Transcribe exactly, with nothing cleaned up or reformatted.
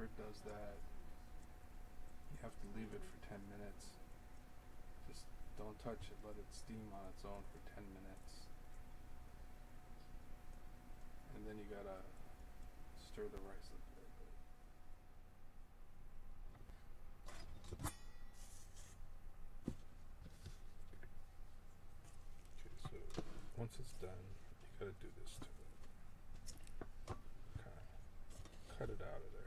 after it does that, you have to leave it for ten minutes. Just don't touch it, let it steam on its own for ten minutes. And then you gotta stir the rice a little bit. Okay, so once it's done, you gotta do this to it. Kind of cut it out of there.